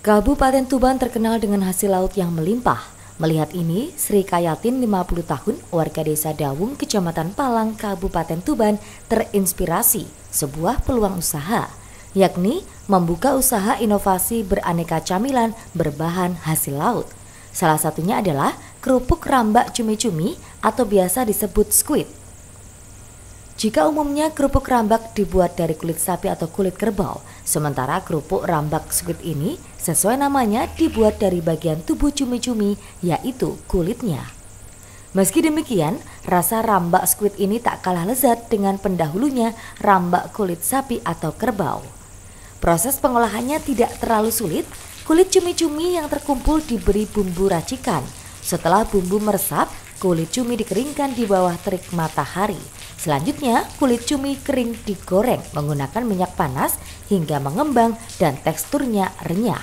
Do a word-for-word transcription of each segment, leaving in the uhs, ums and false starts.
Kabupaten Tuban terkenal dengan hasil laut yang melimpah. Melihat ini, Sri Kayatin lima puluh tahun, warga desa Dawung, Kecamatan Palang, Kabupaten Tuban, terinspirasi sebuah peluang usaha, yakni membuka usaha inovasi beraneka camilan berbahan hasil laut. Salah satunya adalah kerupuk rambak cumi-cumi atau biasa disebut squid. Jika umumnya kerupuk rambak dibuat dari kulit sapi atau kulit kerbau, sementara kerupuk rambak squid ini sesuai namanya dibuat dari bagian tubuh cumi-cumi, yaitu kulitnya. Meski demikian, rasa rambak squid ini tak kalah lezat dengan pendahulunya rambak kulit sapi atau kerbau. Proses pengolahannya tidak terlalu sulit. Kulit cumi-cumi yang terkumpul diberi bumbu racikan. Setelah bumbu meresap, kulit cumi dikeringkan di bawah terik matahari. Selanjutnya, kulit cumi kering digoreng menggunakan minyak panas hingga mengembang dan teksturnya renyah.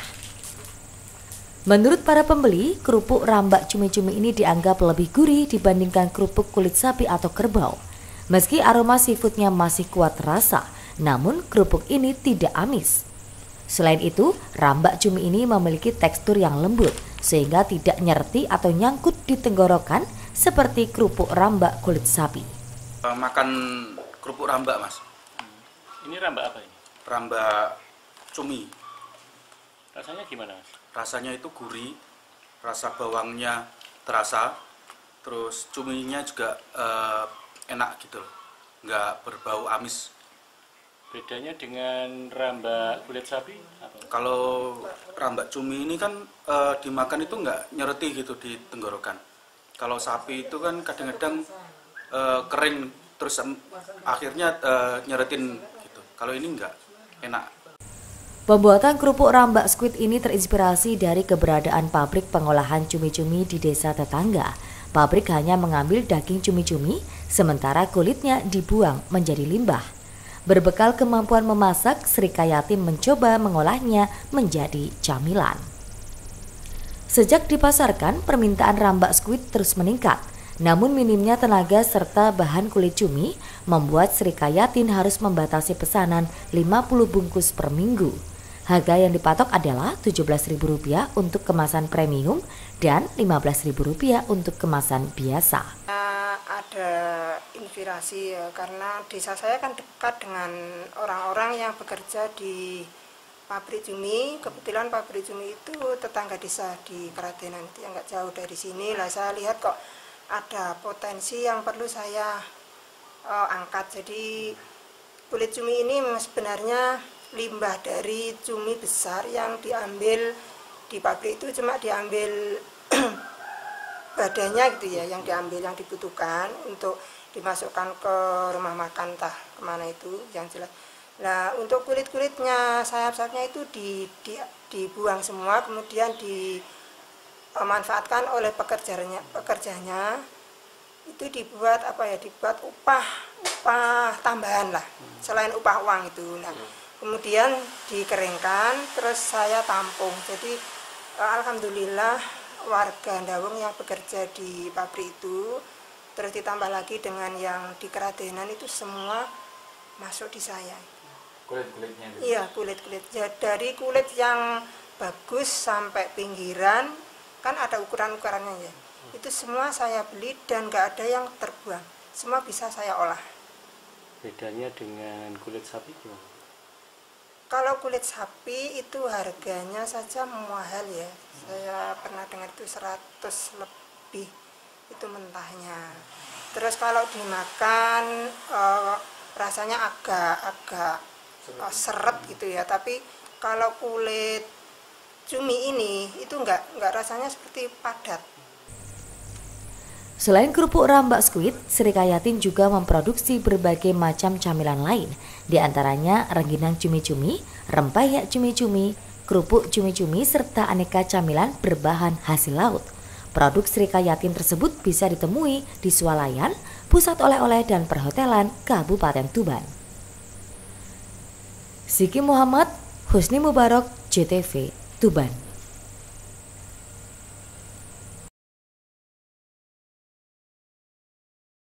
Menurut para pembeli, kerupuk rambak cumi-cumi ini dianggap lebih gurih dibandingkan kerupuk kulit sapi atau kerbau. Meski aroma seafoodnya masih kuat rasa, namun kerupuk ini tidak amis. Selain itu, rambak cumi ini memiliki tekstur yang lembut sehingga tidak nyerti atau nyangkut di tenggorokan seperti kerupuk rambak kulit sapi. Makan kerupuk rambak, Mas. Ini rambak apa ini? Rambak cumi. Rasanya gimana, Mas? Rasanya itu gurih, rasa bawangnya terasa, terus cuminya juga eh, enak gitu, nggak berbau amis. Bedanya dengan rambak kulit sapi apa? Kalau rambak cumi ini kan eh, dimakan itu nggak nyereti gitu di tenggorokan. Kalau sapi itu kan kadang-kadang Uh, kering terus um, akhirnya uh, nyeretin gitu. Kalau ini enggak, enak. Pembuatan kerupuk rambak squid ini terinspirasi dari keberadaan pabrik pengolahan cumi-cumi di desa tetangga. Pabrik hanya mengambil daging cumi-cumi, sementara kulitnya dibuang menjadi limbah. Berbekal kemampuan memasak, Sri Kayatin mencoba mengolahnya menjadi camilan. Sejak dipasarkan, permintaan rambak squid terus meningkat. Namun minimnya tenaga serta bahan kulit cumi membuat Sri Kayatin harus membatasi pesanan lima puluh bungkus per minggu. Harga yang dipatok adalah tujuh belas ribu rupiah untuk kemasan premium dan lima belas ribu rupiah untuk kemasan biasa. Ada inspirasi ya, karena desa saya kan dekat dengan orang-orang yang bekerja di pabrik cumi. Kebetulan pabrik cumi itu tetangga desa di Keradenan, itu yang nggak jauh dari sini. Lah saya lihat kok ada potensi yang perlu saya uh, angkat. Jadi kulit cumi ini sebenarnya limbah dari cumi besar yang diambil di pabrik itu, cuma diambil badannya gitu ya, yang diambil yang dibutuhkan untuk dimasukkan ke rumah makan entah kemana itu yang jelas. Nah untuk kulit-kulitnya, sayap-sayapnya itu di, di, dibuang semua, kemudian di memanfaatkan oleh pekerjanya pekerjanya itu dibuat apa ya dibuat upah upah tambahan lah selain upah uang itu. Nah kemudian dikeringkan terus saya tampung. Jadi alhamdulillah warga Dawung yang bekerja di pabrik itu terus ditambah lagi dengan yang di Keradenan itu semua masuk di saya. Kulit-kulitnya? Iya, kulit-kulit ya, dari kulit yang bagus sampai pinggiran kan ada ukuran-ukurannya ya. Itu semua saya beli dan nggak ada yang terbuang. Semua bisa saya olah. Bedanya dengan kulit sapi gimana? Kalau kulit sapi itu harganya saja mahal ya. Saya pernah dengar itu seratus lebih itu mentahnya. Terus kalau dimakan eh, rasanya agak-agak eh, seret gitu ya. Tapi kalau kulit cumi ini itu enggak enggak rasanya seperti padat. Selain kerupuk rambak squid, Sri Kayatin juga memproduksi berbagai macam camilan lain, di antaranya rengginang cumi-cumi, rempeyek cumi-cumi, kerupuk cumi-cumi serta aneka camilan berbahan hasil laut. Produk Sri Kayatin tersebut bisa ditemui di swalayan, pusat oleh-oleh dan perhotelan Kabupaten Tuban. Siki Muhammad, Husni Mubarak, J T V, Tuban.